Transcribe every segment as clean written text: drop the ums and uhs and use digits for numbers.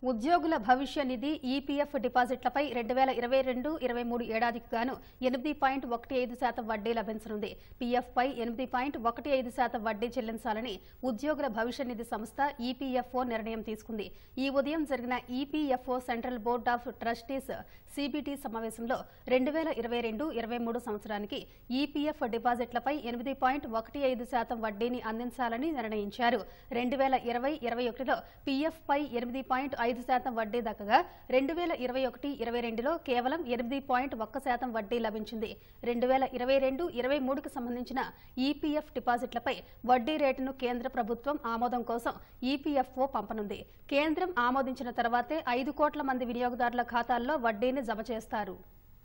ఉద్యోగుల భవిష్య నిధి ఈపీఎఫ్ డిపాజిట్లపై 2022-23 ఏడాదికి గాను 8.15% వడ్డీ లభించనుంది. పీఎఫ్పై 8.15% వడ్డీ చెల్లించాలని ఉద్యోగుల భవిష్య నిధి సంస్థ ఈపీఎఫ్ఓ నిర్ణయం తీసుకుంది. ఈ ఉదయం జరిగిన EPFO central board of trustees CBT సమావేశంలో 2022-23 సంవత్సరానికి ఈపీఎఫ్ డిపాజిట్లపై 8.15% వడ్డీని అందించాలని నిర్ణయించారు. 2020-21లో పీఎఫ్పై 8.5% వడ్డీ దక్కగా 2021-22లో కేవలం 8.1% వడ్డీ లభించింది. 2022-23కు సంబంధించిన ఈపీఎఫ్ డిపాజిట్లపై వడ్డీ రేటును కేంద్ర ప్రభుత్వం ఆమోదం కోసం ఈపీఎఫ్ఓ పంపనుంది. కేంద్రం ఆమోదించిన తర్వాతే 5 కోట్ల మంది వినియోగదారుల ఖాతాల్లో వడ్డీని జమ చేస్తారు.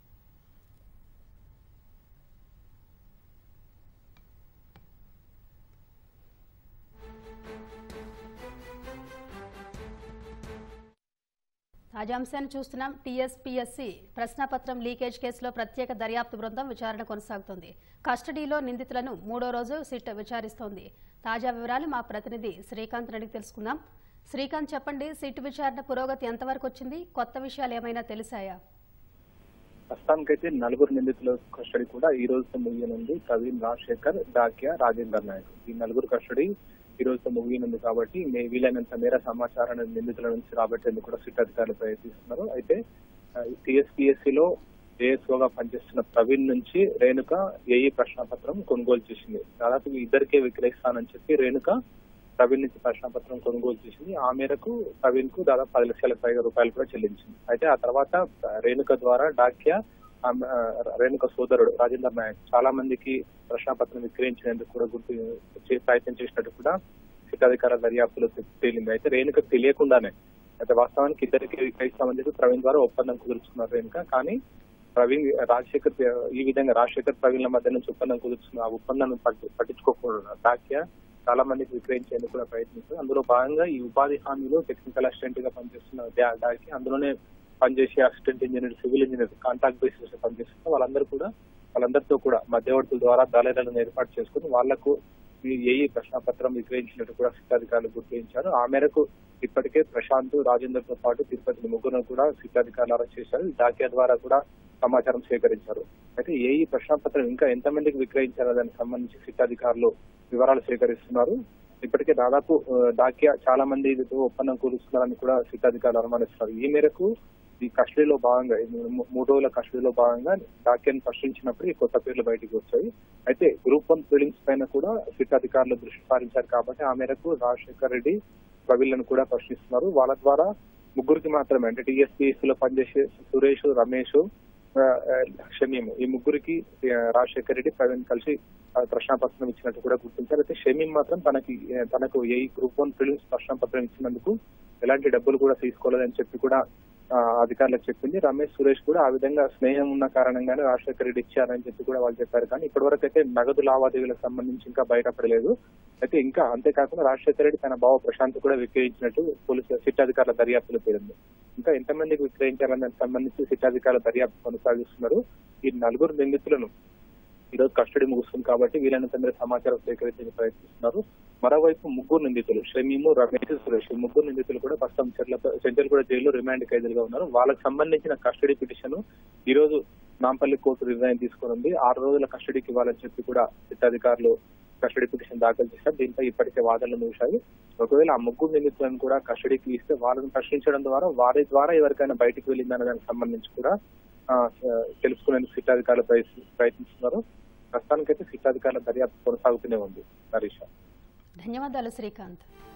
తాజాంశాన్ని చూస్తున్నాం. TSPSC ప్రశ్నపత్రం లీకేజ్ కేసులో ప్రత్యేక దర్యాప్తు బృందం విచారణ కొనసాగుతోంది. కస్టడీలో నిందితులను 3వ రోజు సిట్ విచారిస్తోంది. తాజా వివరాలు మా ప్రతినిధి శ్రీకాంత్ అడిగి తెలుసుకుందాం. శ్రీకాంత్, చెప్పండి, సిట్ విచారణ పురోగతి ఎంతవరకు వచ్చింది? కొత్త విషయాలు ఏమైనా తెలిసాయా? ప్రస్తుతానికైతే 4 నిందితుల కస్టడీ కూడా ఈ రోజుతో ముగియనుంది. ప్రవీణ్, రాజశేఖర్, డాక్యా, రాజేందర్ నాయక్ ఈ 4 కస్టడీ ఈ రోజుతో ముగియనుంది. కాబట్టి వీలైనంత మేర సమాచారాన్ని నిందితుల నుంచి రాబట్టేందుకు కూడా సిట్ అధికారులు ప్రయత్నిస్తున్నారు. అయితే TSPSCలో ఏఎస్ఓగా పనిచేస్తున్న ప్రవీణ్ నుంచి రేణుక ఏఈ ప్రశ్నపత్రం కొనుగోలు చేసింది. దాదాపు ఇద్దరికే విక్రయిస్తానని చెప్పి రేణుక ప్రవీణ్ నుంచి ప్రశ్నపత్రం కొనుగోలు చేసింది. ఆ మేరకు ప్రవీణ్ కు దాదాపు 10 లక్షలకు పైగా రూపాయలు కూడా చెల్లించింది. అయితే ఆ తర్వాత రేణుక ద్వారా డాక్యా, రేణుక సోదరుడు రాజేందర్ నాయక్ చాలా మందికి ప్రశ్నపత్రం విక్రయించేందుకు కూడా ప్రయత్నం చేసినట్టు కూడా సిట్ అధికారుల దర్యాప్తులో తేలింది. అయితే రేణుకకు తెలియకుండానే, అయితే వాస్తవానికి ఇద్దరికి విక్రయిస్తామని చెప్పి ప్రవీణ్ ద్వారా ఒప్పందం కుదుర్చుకున్నారు రేణుక. కానీ ప్రవీణ్, రాజశేఖర్ ఈ విధంగా రాజశేఖర్ ప్రవీణ్ల మధ్య నుంచి ఒప్పందం కుదుర్చుకున్న ఆ ఒప్పందాన్ని పట్టించుకోకుండా డాక్యా చాలా మందికి విక్రయించేందుకు కూడా ప్రయత్నిస్తారు. అందులో భాగంగా ఈ ఉపాధి హామీలో టెక్నికల్ అసిస్టెంట్ గా పనిచేస్తున్న డాక్యా, అందులోనే పనిచేసే assistant engineer, civil engineer, contract basis పనిచేస్తున్న వాళ్ళందరితో కూడా మధ్యవర్తుల ద్వారా దళాలను ఏర్పాటు చేసుకుని వాళ్లకు ఈ ఏఈ ప్రశ్నపత్రం విక్రయించినట్టు కూడా సిట్ అధికారులు గుర్తించారు. ఆ మేరకు ఇప్పటికే ప్రశాంత్, రాజేందర్ తో పాటు తిరుపతి 3 కూడా సిట్ అధికారులు అరెస్ట్ చేశారు. డాక్యా ద్వారా కూడా సమాచారం సేకరించారు. అయితే ఏఈ ప్రశ్నపత్రం ఇంకా ఎంతమందికి విక్రయించారో దానికి సంబంధించి సిట్ అధికారులు వివరాలు సేకరిస్తున్నారు. ఇప్పటికే దాదాపు డాక్యా చాలా మంది ఒప్పందం కూరుస్తున్నారని కూడా సిట్ అధికారులు అనుమానిస్తున్నారు. ఈ మేరకు ఈ కస్టడీలో భాగంగా 3 రోజుల కస్టడీలో భాగంగా డాక్యాను ప్రశ్నించినప్పుడు ఈ కొత్త పేర్లు బయటకు వచ్చాయి. అయితే గ్రూప్ 1 ఫీలింగ్స్ పైన కూడా సిట్ అధికారులు దృష్టి సారించారు. కాబట్టి ఆ మేరకు రాజశేఖర్ రెడ్డి, ప్రవీణ్లను కూడా ప్రశ్నిస్తున్నారు. వాళ్ళ ద్వారా 3కి మాత్రమే, అంటే TSPSCలో పనిచేసే సురేష్, రమేష్, షమీం ఈ 3కి రాజశేఖర్ రెడ్డి, ప్రవీణ్ కలిసి ప్రశ్నపత్రం ఇచ్చినట్టు కూడా గుర్తించారు. అయితే షమీం మాత్రం తనకు ఈ గ్రూప్ 1 ఫీలింగ్స్ ప్రశ్నపత్రం ఇచ్చినందుకు ఎలాంటి డబ్బులు కూడా తీసుకోలేదని చెప్పి కూడా అధికారులకు చెప్పింది. రమేష్, సురేష్ కూడా ఆ విధంగా స్నేహం ఉన్న కారణంగానే రాజశేఖర్ రెడ్డి ఇచ్చారని చెప్పి కూడా వాళ్ళు చెప్పారు. కానీ ఇప్పటివరకు అయితే నగదు లావాదేవీలకు సంబంధించి ఇంకా బయటపడలేదు. అయితే ఇంకా అంతేకాకుండా రాజశేఖర్ రెడ్డి తన బావ ప్రశాంత్ కూడా విక్రయించినట్టు పోలీసు సిట్ అధికారుల దర్యాప్తులో తేలింది. ఇంకా ఎంతమందికి విక్రయించారని దానికి సంబంధించి సిట్ అధికారుల దర్యాప్తు కొనసాగిస్తున్నారు. ఈ 4 నిందితులను ఈరోజు కస్టడీ ముగుస్తుంది కాబట్టి వీలైనంత మేర సమాచారం సేకరించడానికి ప్రయత్నిస్తున్నారు. మరోవైపు 3 నిందితులు షమీము, రమేష్, సురేష్ 3 నిందితులు కూడా ప్రస్తుతం చెంచల్గూడ జైల్లో రిమాండ్ ఖైదీలుగా ఉన్నారు. వాళ్ళకి సంబంధించిన కస్టడీ పిటిషన్ ఈ రోజు నాంపల్లి కోర్టు నిర్ణయం తీసుకుని 6 రోజుల కస్టడీకి ఇవ్వాలని చెప్పి కూడా సిట్ అధికారులు కస్టడీ పిటిషన్ దాఖలు చేశారు. దీనిపై ఇప్పటికే వాదనలు ముగిశాయి. ఒకవేళ ఆ 3 నిందితులను కూడా కస్టడీకి ఇస్తే వాళ్ళని ప్రశ్నించడం ద్వారా వారి ద్వారా ఎవరికైనా బయటకు వెళ్ళిందనే దానికి సంబంధించి కూడా తెలుసుకునేందుకు సిట్ అధికారులు ప్రయత్నిస్తున్నారు. ప్రస్తుతానికైతే సిట్ అధికారుల దర్యాప్తు కొనసాగుతూనే ఉంది. నరీష, ధన్యవాదాలు శ్రీకాంత్.